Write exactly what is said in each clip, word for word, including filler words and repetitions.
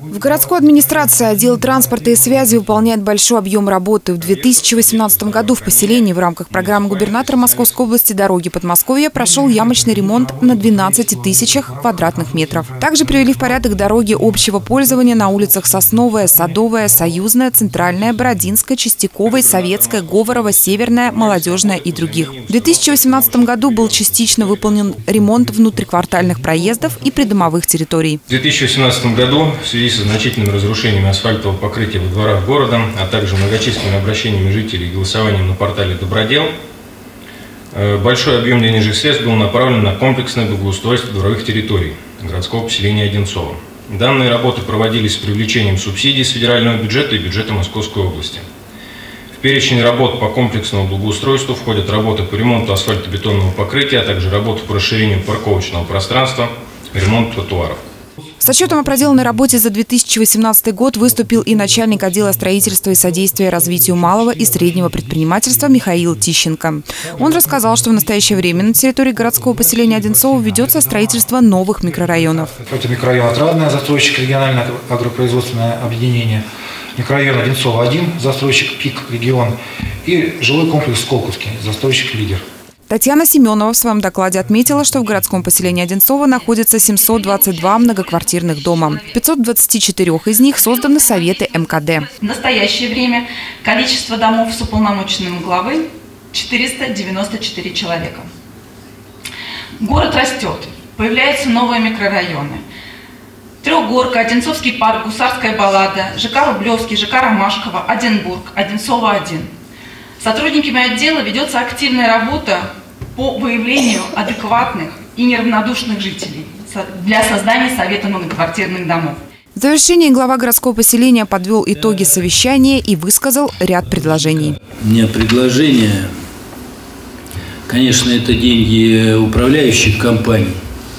В городской администрации отдел транспорта и связи выполняет большой объем работы. В две тысячи восемнадцатом году в поселении в рамках программы губернатора Московской области «Дороги Подмосковья» прошел ямочный ремонт на двенадцати тысячах квадратных метров. Также привели в порядок дороги общего пользования на улицах Сосновая, Садовая, Союзная, Центральная, Бородинская, Чистяковой, Советская, Говорова, Северная, Молодежная и других. В две тысячи восемнадцатом году был частично выполнен ремонт внутриквартальных проездов и придомовых территорий. В две тысячи восемнадцатом году в связи со значительными разрушениями асфальтового покрытия во дворах города, а также многочисленными обращениями жителей и голосованием на портале «Добродел», большой объем денежных средств был направлен на комплексное благоустройство дворовых территорий городского поселения Одинцово. Данные работы проводились с привлечением субсидий с федерального бюджета и бюджета Московской области. В перечень работ по комплексному благоустройству входят работы по ремонту асфальтобетонного покрытия, а также работы по расширению парковочного пространства, ремонт тротуаров. С отчетом о проделанной работе за две тысячи восемнадцатый год выступил и начальник отдела строительства и содействия развитию малого и среднего предпринимательства Михаил Тищенко. Он рассказал, что в настоящее время на территории городского поселения Одинцово ведется строительство новых микрорайонов. Это микрорайон Отрадное, застройщик региональное агропроизводственное объединение, микрорайон Одинцово один, застройщик ПИК регион, и жилой комплекс Сколковский, застройщик Лидер. Татьяна Семенова в своем докладе отметила, что в городском поселении Одинцово находится семьсот двадцать два многоквартирных дома. В пятистах двадцати четырёх из них созданы советы эм ка дэ. В настоящее время количество домов с уполномоченным главы четыреста девяносто четыре человека. Город растет, появляются новые микрорайоны. Трехгорка, Одинцовский парк, Гусарская баллада, ЖК Рублевский, ЖК Ромашково, Одинбург, Одинцово один. Сотрудниками отдела ведется активная работа по выявлению адекватных и неравнодушных жителей для создания совета многоквартирных домов. В завершении глава городского поселения подвел итоги совещания и высказал ряд предложений. У меня предложение, конечно, это деньги управляющих компаний,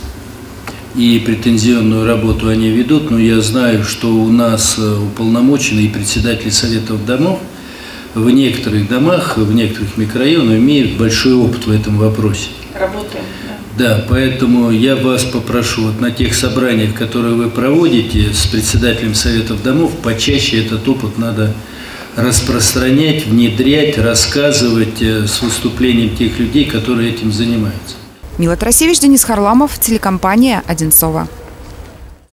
и претензионную работу они ведут, но я знаю, что у нас уполномоченные председатели советов домов в некоторых домах, в некоторых микрорайонах имеют большой опыт в этом вопросе. Работаем, да. Да, поэтому я вас попрошу вот на тех собраниях, которые вы проводите с председателем советов домов, почаще этот опыт надо распространять, внедрять, рассказывать с выступлением тех людей, которые этим занимаются. Мила Тарасевич, Денис Харламов, телекомпания «Одинцово».